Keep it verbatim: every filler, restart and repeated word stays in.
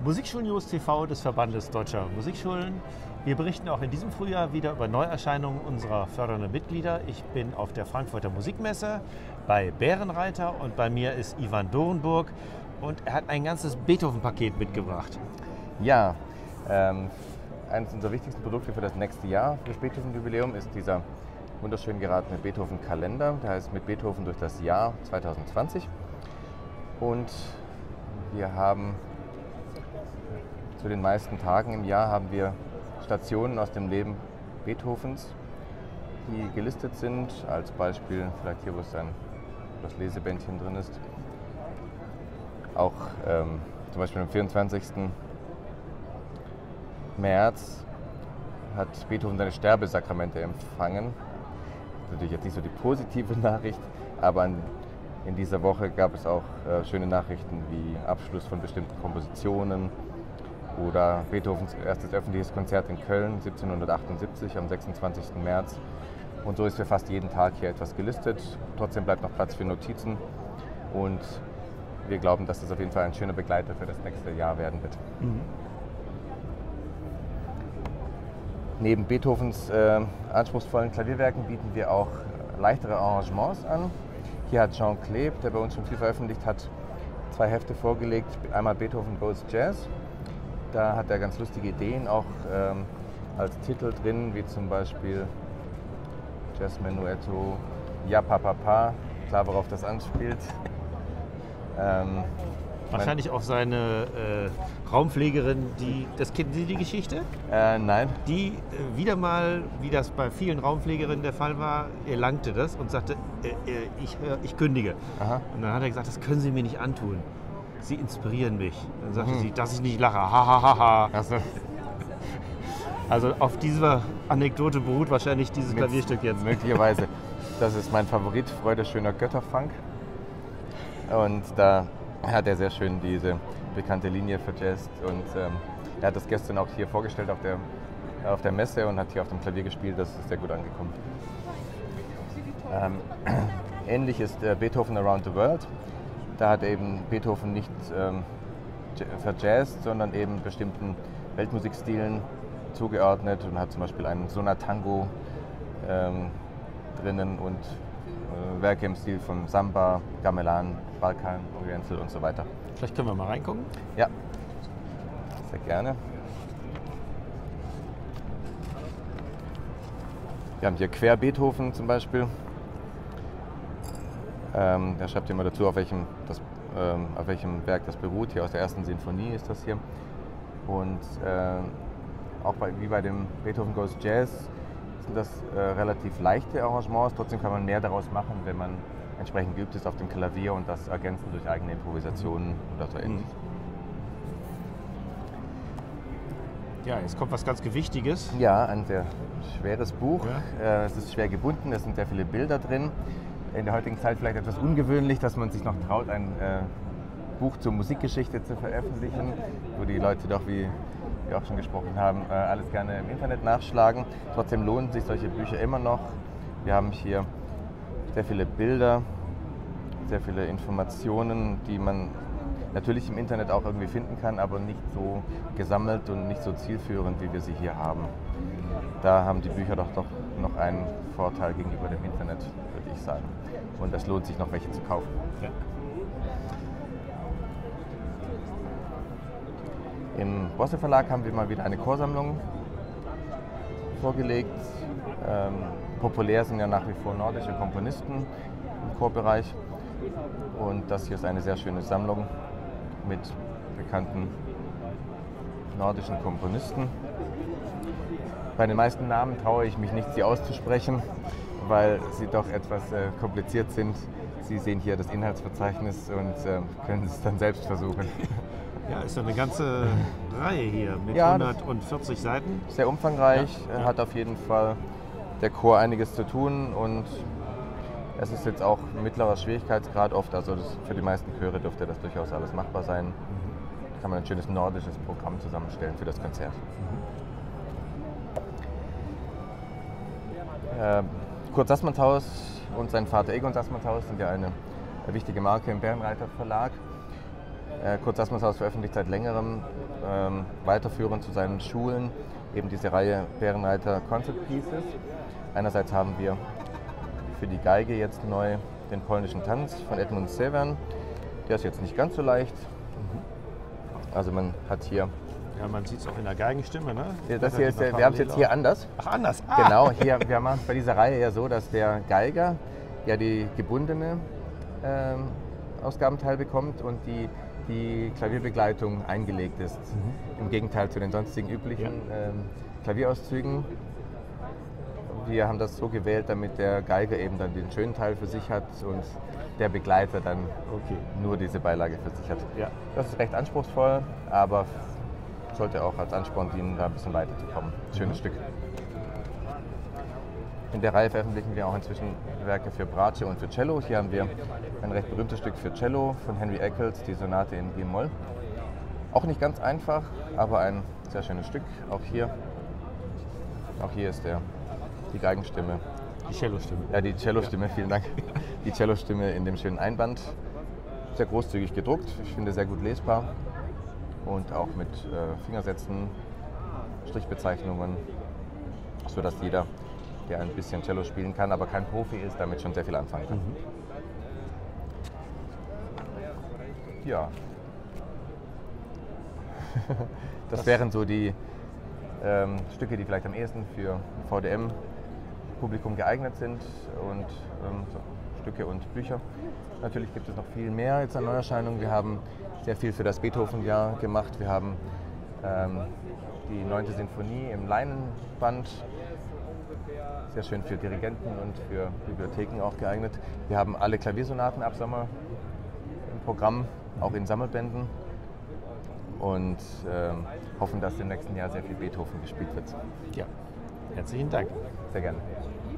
Musikschulen-News T V des Verbandes Deutscher Musikschulen. Wir berichten auch in diesem Frühjahr wieder über Neuerscheinungen unserer fördernden Mitglieder. Ich bin auf der Frankfurter Musikmesse bei Bärenreiter und bei mir ist Ivan Dorenburg und er hat ein ganzes Beethoven-Paket mitgebracht. Ja, ähm, eines unserer wichtigsten Produkte für das nächste Jahr, für das Beethoven-Jubiläum, ist dieser wunderschön geratene Beethoven-Kalender. Der heißt Mit Beethoven durch das Jahr zwanzig zwanzig. Und wir haben zu den meisten Tagen im Jahr haben wir Stationen aus dem Leben Beethovens, die gelistet sind. Als Beispiel vielleicht hier, wo es ein das Lesebändchen drin ist. Auch ähm, zum Beispiel am vierundzwanzigsten März hat Beethoven seine Sterbesakramente empfangen. Das ist natürlich jetzt nicht so die positive Nachricht, aber an, in dieser Woche gab es auch äh, schöne Nachrichten wie Abschluss von bestimmten Kompositionen oder Beethovens erstes öffentliches Konzert in Köln siebzehnhundertachtundsiebzig am sechsundzwanzigsten März. Und so ist für fast jeden Tag hier etwas gelistet. Trotzdem bleibt noch Platz für Notizen und wir glauben, dass das auf jeden Fall ein schöner Begleiter für das nächste Jahr werden wird. Mhm. Neben Beethovens äh, anspruchsvollen Klavierwerken bieten wir auch leichtere Arrangements an. Hier hat Jean Kleb, der bei uns schon viel veröffentlicht hat, zwei Hefte vorgelegt. Einmal Beethoven Goes Jazz. Da hat er ganz lustige Ideen auch ähm, als Titel drin, wie zum Beispiel Jazz Menuetto, Ja Papa Pa, klar worauf das anspielt. Ähm, Wahrscheinlich auch seine äh, Raumpflegerin, die, das kennen Sie die Geschichte? Äh, nein. Die äh, wieder mal, wie das bei vielen Raumpflegerinnen der Fall war, erlangte das und sagte, äh, äh, ich, äh, ich kündige. Aha. Und dann hat er gesagt, das können Sie mir nicht antun. Sie inspirieren mich. Dann sagte mhm. sie, dass ich nicht lache. Ha, ha, ha, ha. Ach so. Also auf dieser Anekdote beruht wahrscheinlich dieses Mit, Klavierstück jetzt. Möglicherweise. Das ist mein Favorit, Freude schöner Götterfunk. Und da hat er sehr schön diese bekannte Linie verjazzt. Und ähm, er hat das gestern auch hier vorgestellt auf der, auf der Messe und hat hier auf dem Klavier gespielt. Das ist sehr gut angekommen. Ähm, ähnlich ist äh, Beethoven Around the World. Da hat eben Beethoven nicht ähm, verjazzt, sondern eben bestimmten Weltmusikstilen zugeordnet und hat zum Beispiel einen Sonatango ähm, drinnen und äh, Werke im Stil von Samba, Gamelan, Balkan, Oriental und so weiter. Vielleicht können wir mal reingucken? Ja, sehr gerne. Wir haben hier Quer Beethoven zum Beispiel. Ähm, er schreibt hier mal dazu, auf welchem, das, ähm, auf welchem Werk das beruht. Hier aus der ersten Sinfonie ist das hier. Und äh, auch bei, wie bei dem Beethoven Goes Jazz sind das äh, relativ leichte Arrangements. Trotzdem kann man mehr daraus machen, wenn man entsprechend geübt ist auf dem Klavier und das ergänzen durch eigene Improvisationen oder so ähnlich. Ja, jetzt kommt was ganz Gewichtiges. Ja, ein sehr schweres Buch. Ja. Äh, es ist schwer gebunden, es sind sehr viele Bilder drin. In der heutigen Zeit vielleicht etwas ungewöhnlich, dass man sich noch traut, ein äh, Buch zur Musikgeschichte zu veröffentlichen, wo die Leute doch, wie wir auch schon gesprochen haben, äh, alles gerne im Internet nachschlagen. Trotzdem lohnen sich solche Bücher immer noch. Wir haben hier sehr viele Bilder, sehr viele Informationen, die man natürlich im Internet auch irgendwie finden kann, aber nicht so gesammelt und nicht so zielführend, wie wir sie hier haben. Da haben die Bücher doch, doch noch einen Vorteil gegenüber dem Internet, würde ich sagen. Und es lohnt sich noch, welche zu kaufen. Ja. Im Bosse Verlag haben wir mal wieder eine Chorsammlung vorgelegt. Ähm, populär sind ja nach wie vor nordische Komponisten im Chorbereich. Und das hier ist eine sehr schöne Sammlung mit bekannten nordischen Komponisten. Bei den meisten Namen traue ich mich nicht, sie auszusprechen, weil sie doch etwas äh, kompliziert sind. Sie sehen hier das Inhaltsverzeichnis und äh, können es dann selbst versuchen. Ja, ist ja eine ganze Reihe hier mit ja, hundertvierzig Seiten. Sehr umfangreich, ja, ja. Hat auf jeden Fall der Chor einiges zu tun und es ist jetzt auch mittlerer Schwierigkeitsgrad oft, also das, für die meisten Chöre dürfte das durchaus alles machbar sein. Da kann man ein schönes nordisches Programm zusammenstellen für das Konzert. Mhm. Äh, Kurt Sassmann-Thaus und sein Vater Egon Sassmann-Thaus sind ja eine wichtige Marke im Bärenreiter Verlag. Äh, Kurt Sassmannshaus veröffentlicht seit längerem ähm, weiterführend zu seinen Schulen eben diese Reihe Bärenreiter Concert Pieces. Einerseits haben wir für die Geige jetzt neu den polnischen Tanz von Edmund Severn. Der ist jetzt nicht ganz so leicht. Also man hat hier... Ja, man sieht es auch in der Geigenstimme, ne? Ja, das hier ist, wir haben es jetzt hier anders. Ach, anders? Ah. Genau, hier, wir machen es bei dieser Reihe ja so, dass der Geiger ja die gebundene ähm, Ausgabenteil bekommt und die, die Klavierbegleitung eingelegt ist. Mhm. Im Gegenteil zu den sonstigen üblichen ja. ähm, Klavierauszügen. Wir haben das so gewählt, damit der Geiger eben dann den schönen Teil für sich hat und der Begleiter dann okay. nur diese Beilage für sich hat. Ja. Das ist recht anspruchsvoll, aber sollte auch als Ansporn dienen, da ein bisschen weiterzukommen. Schönes mhm. Stück. In der Reihe veröffentlichen wir auch inzwischen Werke für Bratsche und für Cello. Hier haben wir ein recht berühmtes Stück für Cello von Henry Eccles, die Sonate in G-Moll. Auch nicht ganz einfach, aber ein sehr schönes Stück. Auch hier, auch hier ist der, die Geigenstimme. Die Cellostimme. Ja, die Cellostimme, vielen Dank. Die Cellostimme in dem schönen Einband. Sehr großzügig gedruckt, ich finde sehr gut lesbar. Und auch mit äh, Fingersätzen, Strichbezeichnungen, sodass jeder, der ein bisschen Cello spielen kann, aber kein Profi ist, damit schon sehr viel anfangen kann. Mhm. Ja. Das, das wären so die ähm, Stücke, die vielleicht am ehesten für V D M-Publikum geeignet sind und ähm, so, Stücke und Bücher. Natürlich gibt es noch viel mehr jetzt an Neuerscheinungen. Wir haben sehr viel für das Beethoven-Jahr gemacht. Wir haben ähm, die neunte Sinfonie im Leinenband, sehr schön für Dirigenten und für Bibliotheken auch geeignet. Wir haben alle Klaviersonaten ab Sommer im Programm, auch in Sammelbänden und ähm, hoffen, dass im nächsten Jahr sehr viel Beethoven gespielt wird. Ja, herzlichen Dank. Sehr gerne.